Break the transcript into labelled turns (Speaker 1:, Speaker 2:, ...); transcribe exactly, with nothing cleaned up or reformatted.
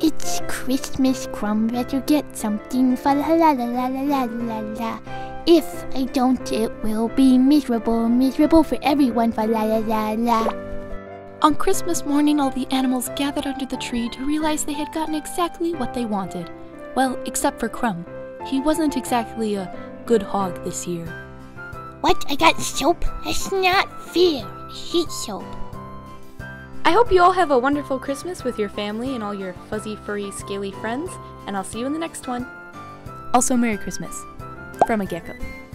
Speaker 1: It's Christmas, Crumb. Better get something. Fa la la la la la la la la. If I don't, it will be miserable, miserable for everyone. Fa la la la la.
Speaker 2: On Christmas morning, all the animals gathered under the tree to realize they had gotten exactly what they wanted. Well, except for Crumb. He wasn't exactly a good hog this year.
Speaker 1: What? I got soap? That's not fair. Sheet soap.
Speaker 2: I hope you all have a wonderful Christmas with your family and all your fuzzy, furry, scaly friends, and I'll see you in the next one. Also, Merry Christmas. From a gecko.